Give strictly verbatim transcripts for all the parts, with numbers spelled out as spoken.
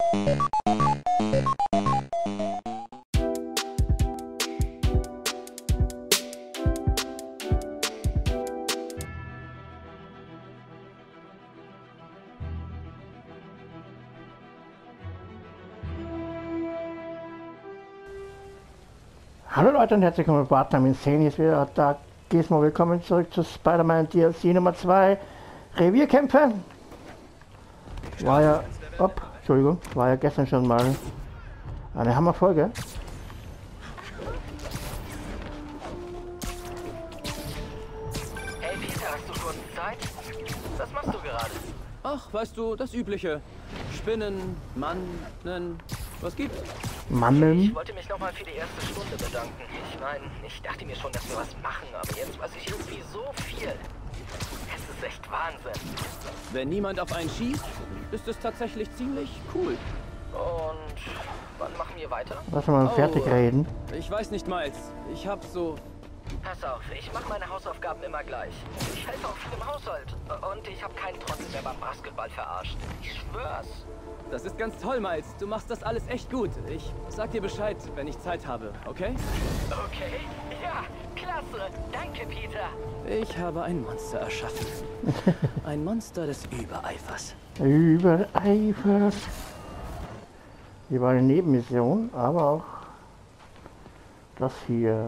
Hallo Leute und herzlich willkommen bei Partner Insane. Jetzt wieder da. Gizmo, willkommen zurück zu Spider-Man D L C Nummer zwei. Revierkämpfe. War ja, op, Entschuldigung, war ja gestern schon mal eine Hammerfolge. Hey Peter, hast du kurz Zeit? Was machst du gerade? Ach, weißt du, das Übliche. Spinnen, Mannen, was gibt's? Mannen. Ich wollte mich nochmal für die erste Stunde bedanken. Ich meine, ich dachte mir schon, dass wir was machen, aber jetzt weiß ich irgendwie so viel. Es ist echt Wahnsinn. Wenn niemand auf einen schießt, ist es tatsächlich ziemlich cool. Und wann machen wir weiter? Lass mal Oh, fertig reden. Ich weiß nicht, Miles. Ich hab so... Pass auf, ich mache meine Hausaufgaben immer gleich. Ich helfe auch viel im Haushalt. Und ich habe keinen Trottel mehr beim Basketball verarscht. Ich schwör's. Das ist ganz toll, Miles. Du machst das alles echt gut. Ich sag dir Bescheid, wenn ich Zeit habe, okay? Okay, ja, klasse. Danke, Peter. Ich habe ein Monster erschaffen. Ein Monster des Übereifers. Übereifer. Hier war eine Nebenmission, aber auch das hier.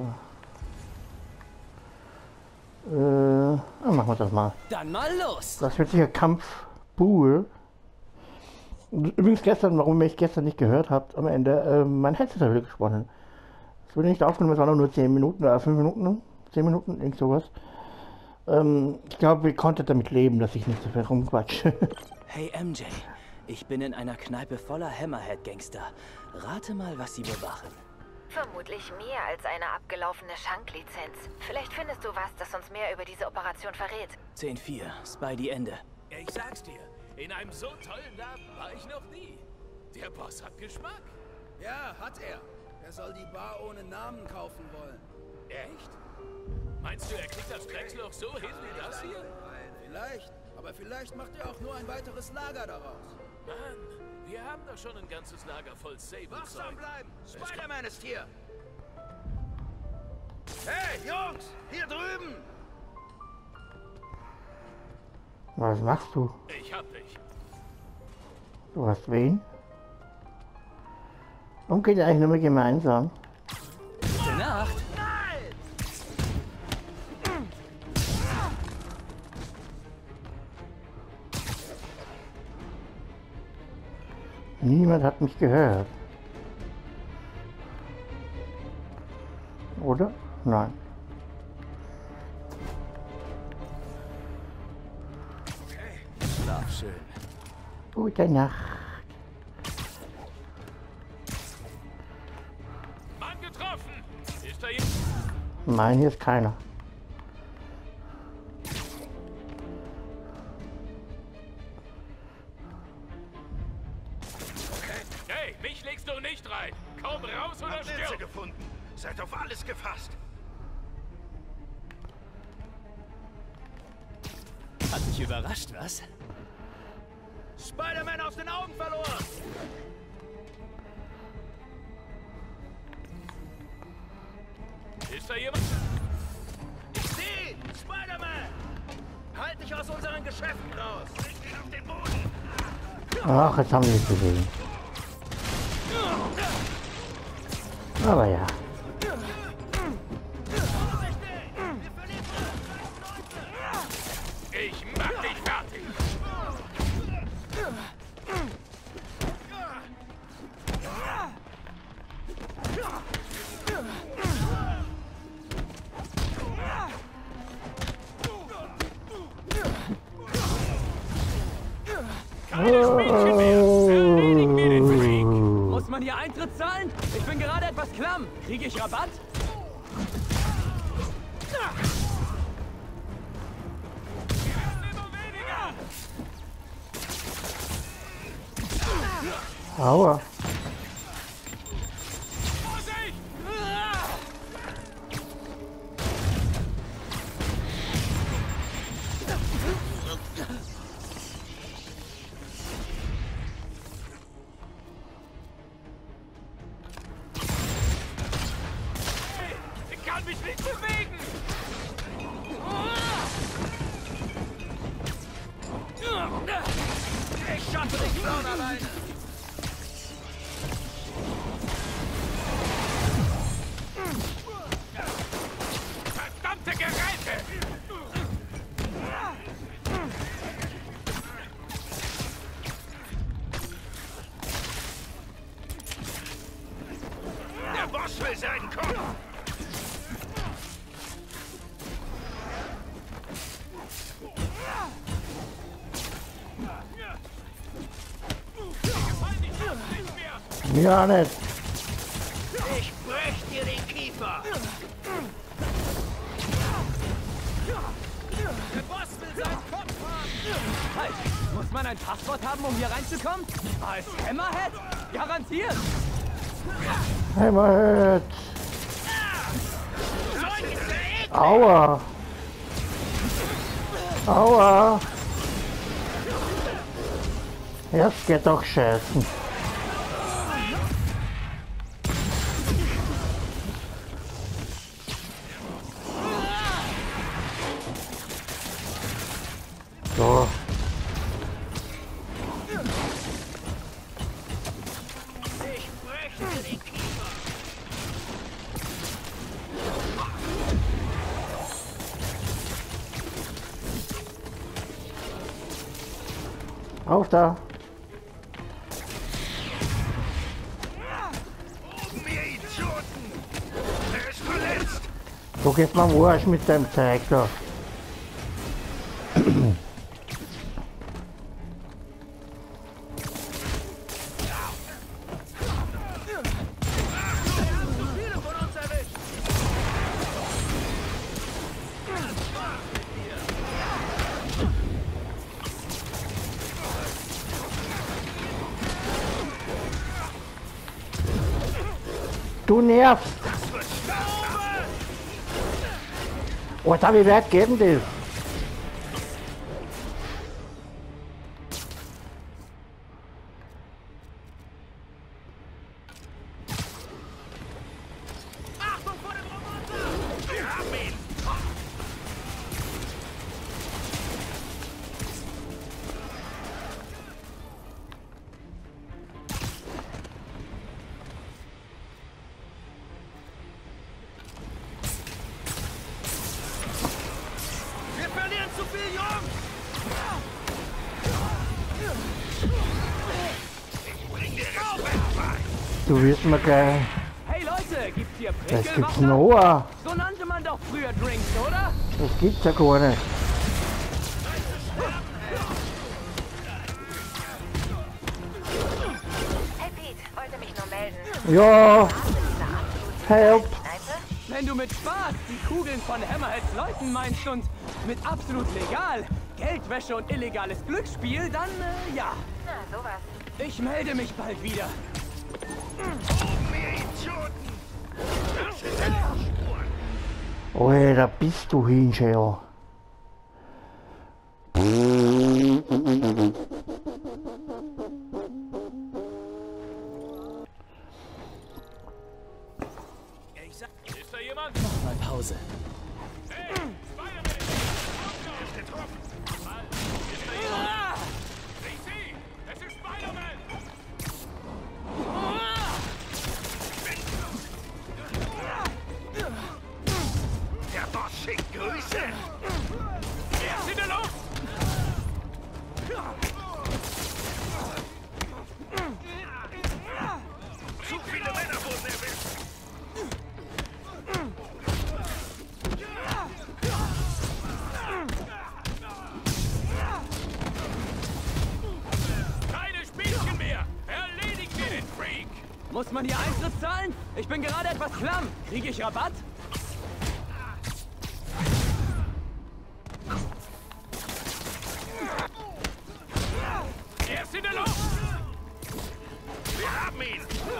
Äh, ah, machen wir das mal. Dann mal los! Das wird sicher Kampfpool. Übrigens gestern, warum ihr mich gestern nicht gehört habt, am Ende, äh, mein Headset hat wieder gesponnen. Es wurde nicht aufgenommen, es waren nur zehn Minuten oder fünf Minuten, zehn Minuten, irgend sowas. Ähm, ich glaube, ihr konntet damit leben, dass ich nicht so viel rumquatsche. Hey M J, ich bin in einer Kneipe voller Hammerhead-Gangster. Rate mal, was sie bewachen. Vermutlich mehr als eine abgelaufene Schanklizenz. Vielleicht findest du was, das uns mehr über diese Operation verrät. zehn vier, Spidey Ende. Ich sag's dir, in einem so tollen Laden war ich noch nie. Der Boss hat Geschmack. Ja, hat er. Er soll die Bar ohne Namen kaufen wollen. Echt? Meinst du, er kriegt das Drecksloch so hin wie das hier? Vielleicht, aber vielleicht macht er auch nur ein weiteres Lager daraus. Mann, wir haben doch schon ein ganzes Lager voll Sable-Zeug. Wachsam bleiben! Spider-Man ist hier! Hey, Jungs! Hier drüben! Was machst du? Ich hab dich. Du hast wen? Warum geht ihr eigentlich nur mal gemeinsam? Gute Nacht! Niemand hat mich gehört. Oder? Nein. Schlaf schön. Gute Nacht. Mann getroffen! Ist da jemand? Nein, hier ist keiner. Hey, mich legst du nicht rein! Komm raus oder stirb! gefunden. Seid auf alles gefasst. Hat dich überrascht, was? Spider-Man aus den Augen verloren! Ist da jemand? Ich seh ihn! Spider-Man! Halt dich aus unseren Geschäften raus! Bring ihn auf den Boden! Ach, jetzt haben wir es gesehen. Aber ja. Ich mach dich fertig! Keine Spielchen mehr! Erledigen wir den Freak! Muss man hier Eintritt zahlen? Ich bin gerade etwas klamm. Kriege ich Rabatt? Aua. bewegen! Ich schaffe dich von alleine! Verdammte Geräte! Der Boss will seinen Kopf! Ja, nicht. Ich brech dir den Kiefer! Der Boss will seinen Kopf haben! Halt! Muss man ein Passwort haben, um hier reinzukommen? Als Hammerhead? Garantiert! Hammerhead. Aua. Aua. Jetzt geht doch scheißen. So. Ich brech dir den Kiefer! Auf da. Oben, ihr Idioten! Er ist verletzt! Du gehst mal am Arsch mit deinem Zeug da. Viele von uns erwischt! Du nervst. Alter, wie weit geht denn das? Achtung vor dem Roboter! Wir haben ihn! Wir verlieren zu viel, Jungs! Ich bring dir Respekt bei! Du wirst mir gleich. Hey Leute, gibt's hier Das gibt's Prickelwasser? Noah. So nannte man doch früher Drinks, oder? Das gibt's ja gar nicht. Hey Pete, wollte mich nur melden. Ja, Warst du dieser absolut help. Kneipe? Wenn du mit Spaß die Kugeln von Hammerheads Leuten meinst und mit absolut legal Geldwäsche und illegales Glücksspiel, dann äh, ja. Na, sowas. Ich melde mich bald wieder. Oben, ihr Idioten! Das sind die Spuren! Oh, hey, da bist du Hinschell. Ich sag, ist da jemand? Mal Pause. Hey, Spider-Man! Er ist getroffen! Mal, ist da jemand? Ich sehe! Es ist Spider-Man! Der Boss schickt Grüße! Er ist in der Luft! Zu viele Männer wurden erwischt! Keine Spielchen mehr! Erledigen wir den Freak! Muss man hier Eintritt zahlen? Ich bin gerade etwas klamm. Kriege ich Rabatt? Er ist in der Luft! Wir haben ihn!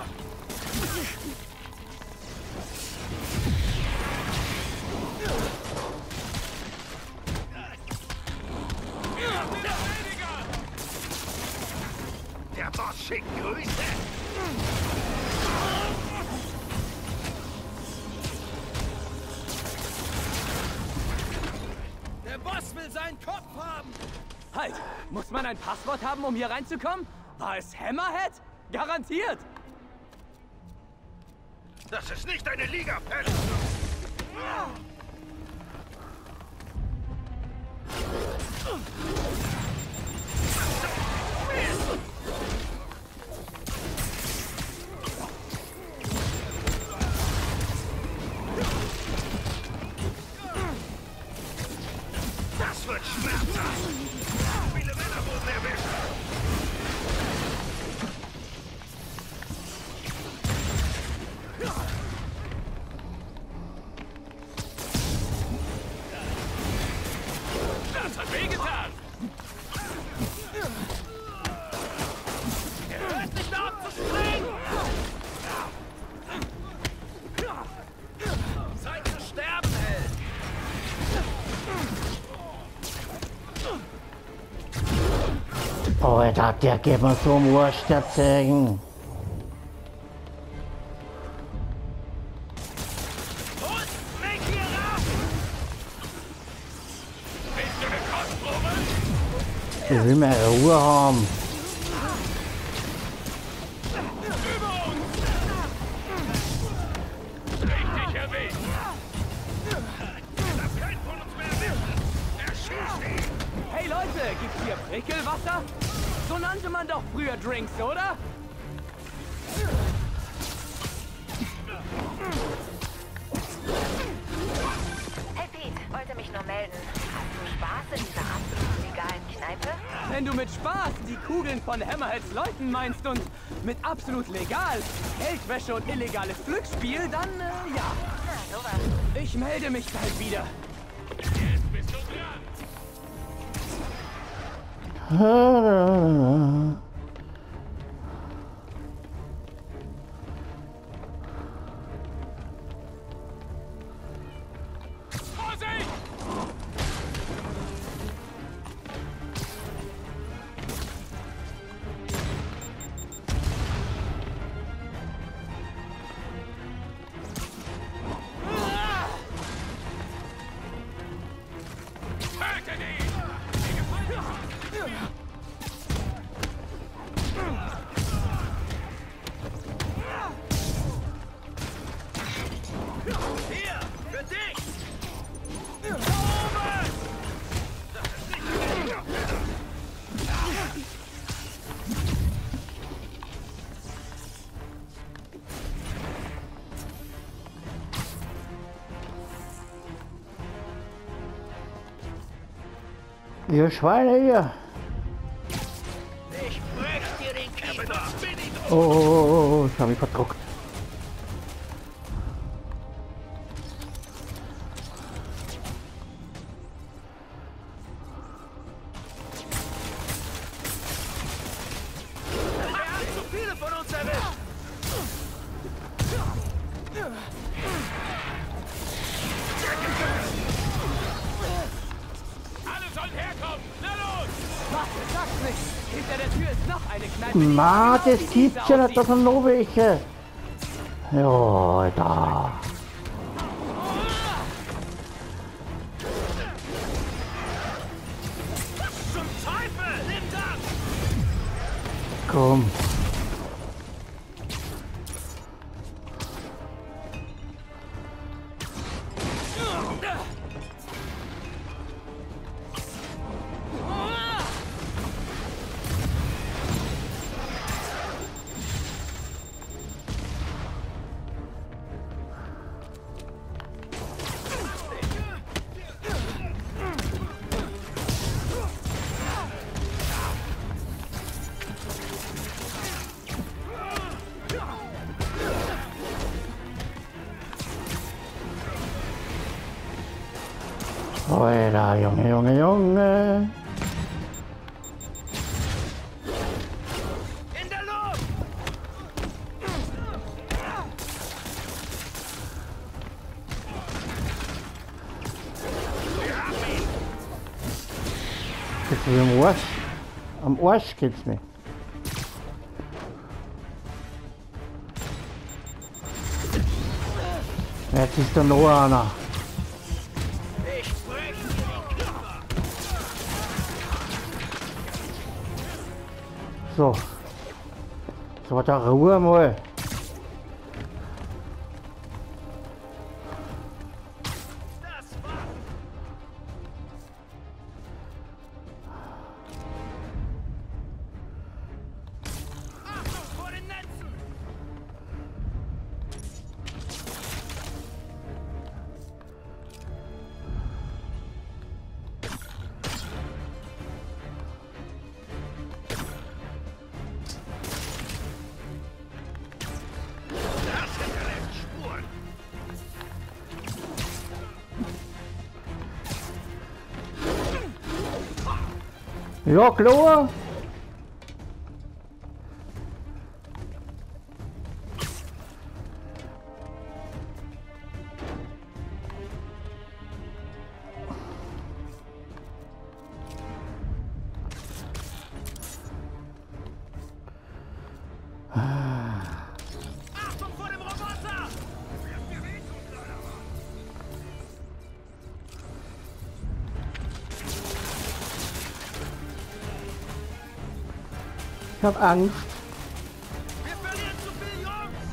Der Boss schickt Grüße! seinen Kopf haben! Halt! Muss man ein Passwort haben, um hier reinzukommen? War es Hammerhead? Garantiert! Das ist nicht deine Liga, Pet! Das wird schmerzhaft! Viele Männer wurden erwischt! Das hat wehgetan! Er hört nicht auf zu springen! Zeit zu sterben, Held! Oh, da der geht mir so am Arsch, der Zeigen. Holt mich hier raus! Willst du eine Kostprobe? Ich will meine Ruhe haben. Über uns! Richtig erwischt! Dass kein von uns mehr erwischt! Erschießt ihn! Hey Leute, gibt's hier Prickelwasser? So nannte man doch früher Drinks, oder? Hey Pete, wollte mich nur melden. Hast du Spaß in dieser absolut legalen Kneipe? Wenn du mit Spaß die Kugeln von Hammerheads Leuten meinst und mit absolut legal Geldwäsche und illegales Glücksspiel, dann äh, ja. Na, sowas. Ich melde mich bald wieder. Jetzt bist du dran! Vorsicht! Tötet ihn! Hier! Für dich! Da oben! Das ist nicht deine Liga, Pet! Ihr Schweine hier. Ich brech dir den Kiefer! Oh, oh, oh, oh, ich habe mich verdruckt. Er hat zu viele von uns erwischt! Alle sollen herkommen! Na los! Was? Sag's nicht! Hinter der Tür ist noch eine Kneipe. die Ma, genau das wie gibt's diese ja nicht, das aussieht. sind noch welche. Ja, Alter. Was zum Teufel? Nimm das! Komm. Alter, Junge, Junge, Junge. In der Luft! Wir haben ihn! Geht's mir am Arsch? Am Arsch geht's mir. Jetzt ist da noch einer. Ich brech dir den Kiefer! So. So, da Ruhe mal. Das war... Achtung vor den Netzen! Das hinterlässt Spuren. Ja, klar. Achtung vor dem Roboter! Ich hab Angst. Wir verlieren zu viel Jungs!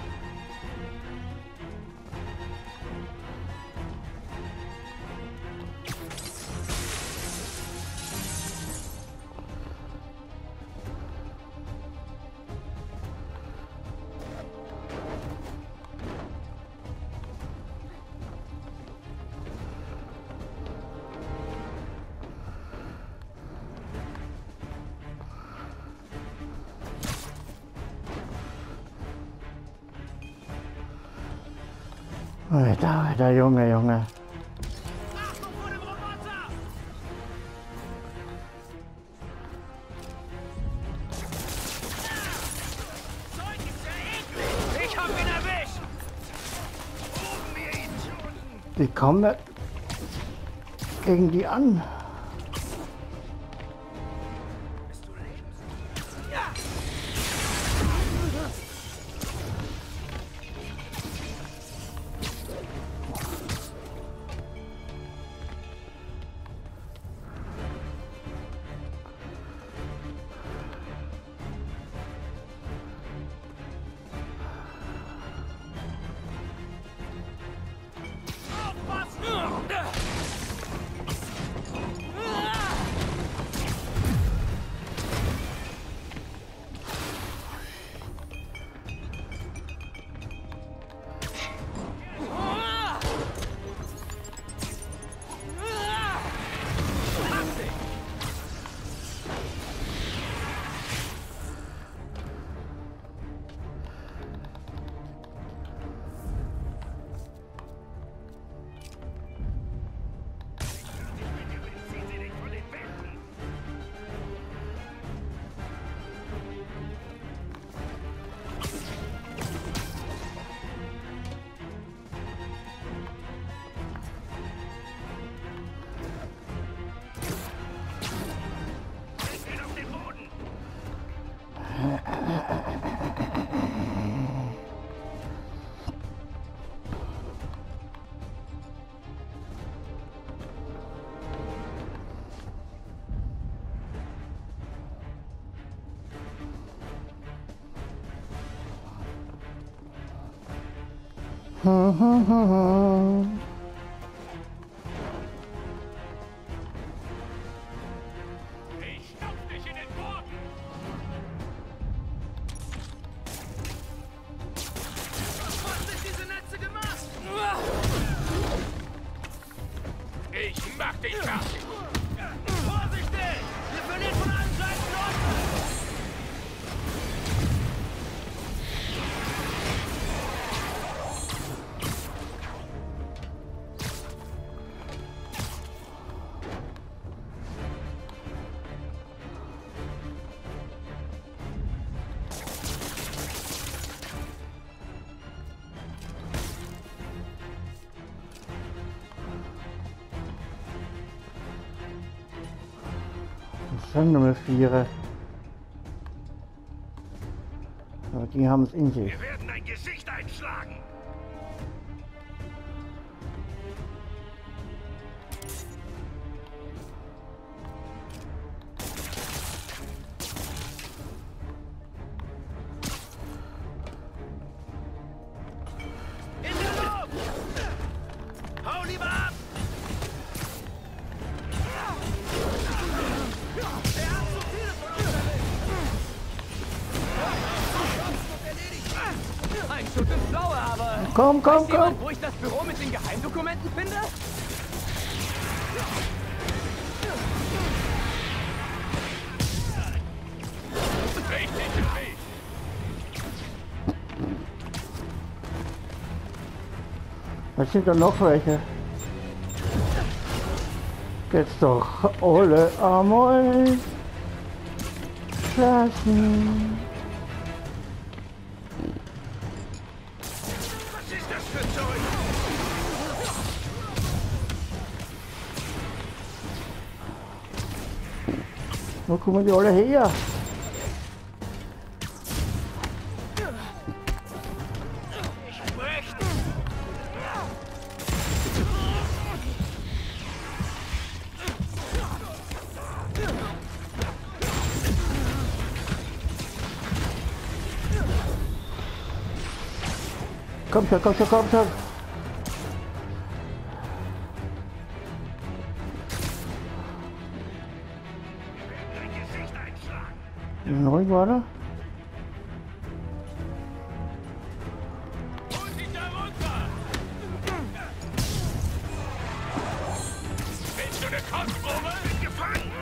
Alter, Alter, Junge, Junge. Achtung vor dem Roboter! Zeug ist ja eklig! Ich hab ihn erwischt! Rufen wir ihn schon! Die kommen nicht gegen die an. Bist du lebensmüde? Ja! Ich stopf dich in den Boden! Was sind diese Netze gemacht? Ich mach dich fertig! Vorsichtig! Wir verlieren von allen Seiten Leute! Schon Nummer vier. Aber die haben es in sich. Wir werden ein Gesicht einschlagen! Schuss ins Blaue, aber... Komm, komm, Weiß jemand, komm. wo ich das Büro mit den Geheimdokumenten finde? Richtig im Weg. Was sind da noch welche? Jetzt doch alle einmal lassen. Was ist das für Zeug? Wo kommen die alle her? Ich brech. Komm schon, komm schon, komm schon. Dein Gesicht einschlagen. Ruhig, warte. Holt ihn da runter! Willst du eine Kostprobe? Bin gefangen.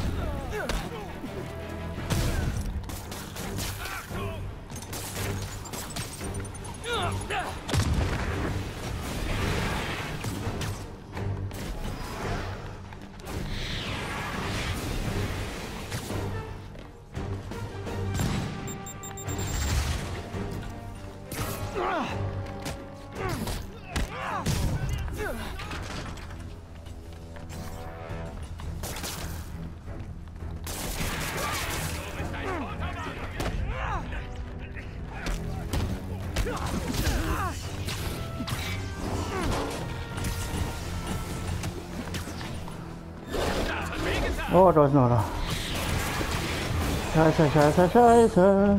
Oh, da ist noch einer. Scheiße, scheiße, scheiße.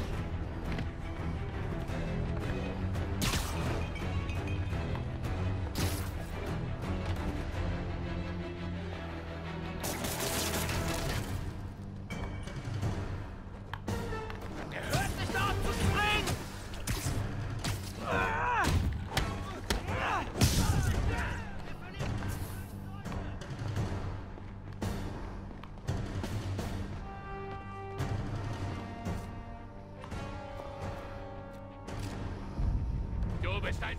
Er hört nicht auf zu springen. Du bist ein...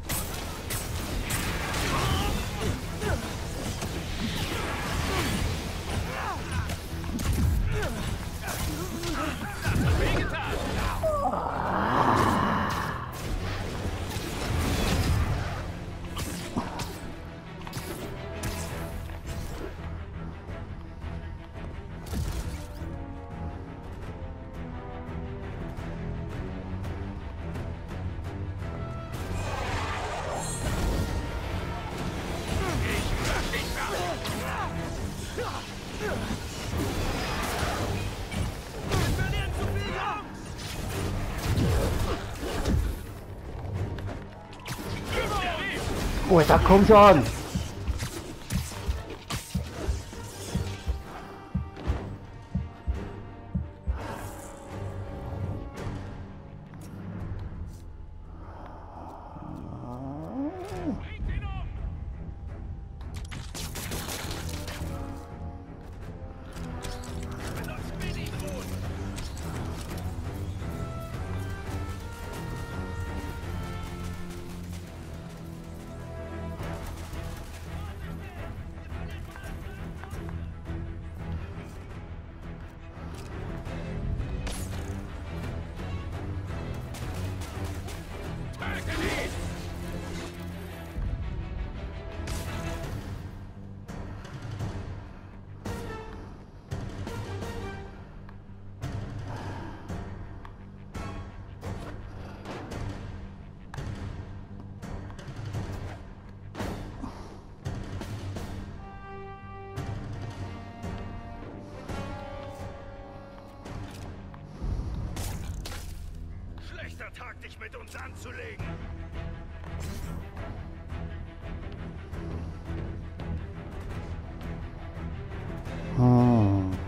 Oh, da komm schon. Schlechter Tag, dich mit uns anzulegen. Hm.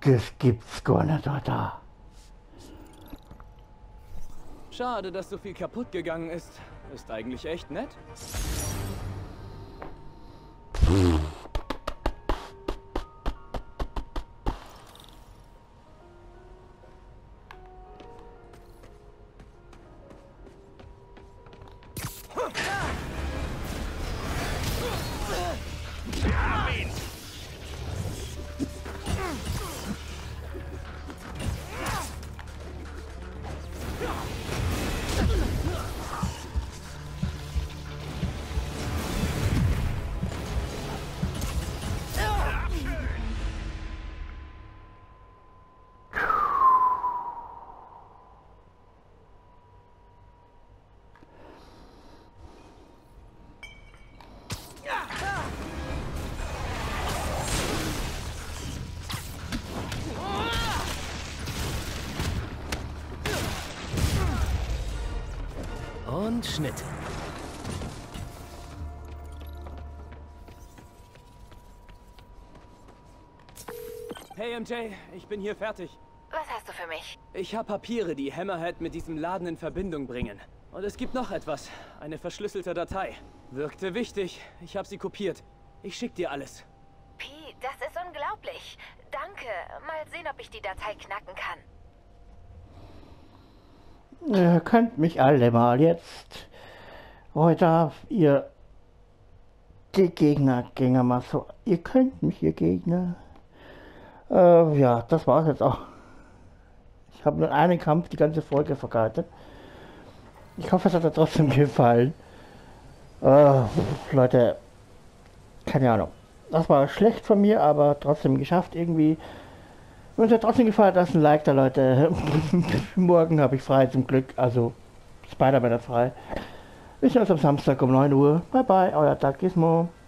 Das gibt's gar nicht, Alter. Schade, dass so viel kaputt gegangen ist. Ist eigentlich echt nett. Und Schnitt. Hey M J, ich bin hier fertig. Was hast du für mich? Ich habe Papiere, die Hammerhead mit diesem Laden in Verbindung bringen. Und es gibt noch etwas. Eine verschlüsselte Datei. Wirkte wichtig. Ich habe sie kopiert. Ich schick dir alles. Pete, das ist unglaublich. Danke. Mal sehen, ob ich die Datei knacken kann. Ihr könnt mich alle mal jetzt heute, ihr die Gegner, Gänger mal so. Ihr könnt mich, ihr Gegner. Äh, ja, das war's jetzt auch. Ich habe nur einen Kampf die ganze Folge verkartet. Ich hoffe, es hat euch trotzdem gefallen. Äh, Leute, keine Ahnung. Das war schlecht von mir, aber trotzdem geschafft irgendwie. Wenn es euch trotzdem gefallen hat, lasst ein Like da, Leute. Morgen habe ich frei zum Glück. Also Spider-Man hat frei. Wir sehen uns am Samstag um neun Uhr. Bye bye, euer Tag Gizmo.